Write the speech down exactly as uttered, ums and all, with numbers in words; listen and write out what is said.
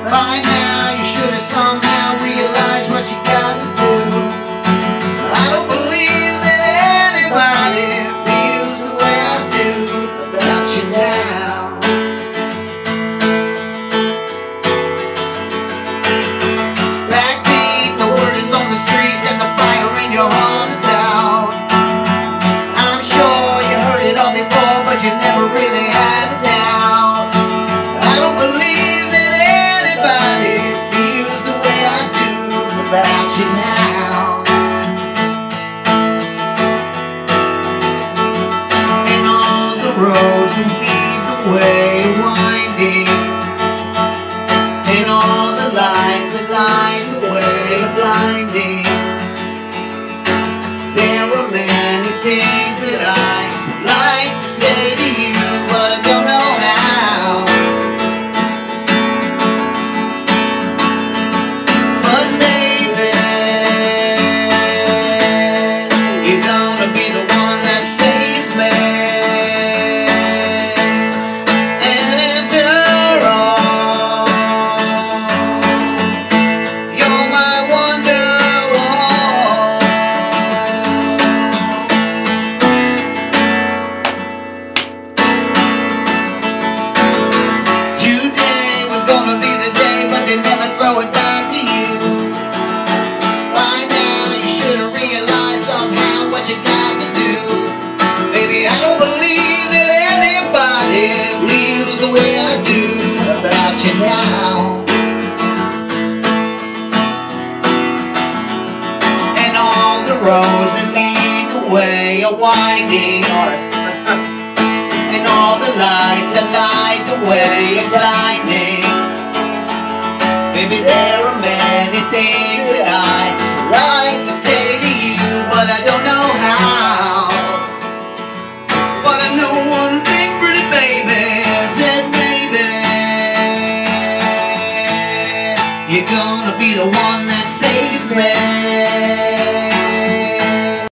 By now you should have somehow realized what you got to do. I don't believe that anybody feels the way I do about you now. Backbeat, the word is on the street that the fire in your heart is out. I'm sure you heard it all before, but you never really had a doubt. I don't believe that anybody feels the way I do about you now. And all the roads that lead the way are winding, and all the lights that light the way are blinding. There are many things that I'd like to say to you, but I don't know how. But baby, you're gonna be the one that saves me. And after all, you're my wonderwall. Today was gonna be the day, but they never throw it back to you. By now you should have realized somehow what you got to do. Baby, I don't believe that anybody feels the way I do about you now. And all the roads that lead the way are winding, and all the lights that light the way are blinding. Baby, there are many things that I'd like to say to you, but I don't know how. But I know one thing, pretty baby, I said, baby, you're gonna be the one that saves me.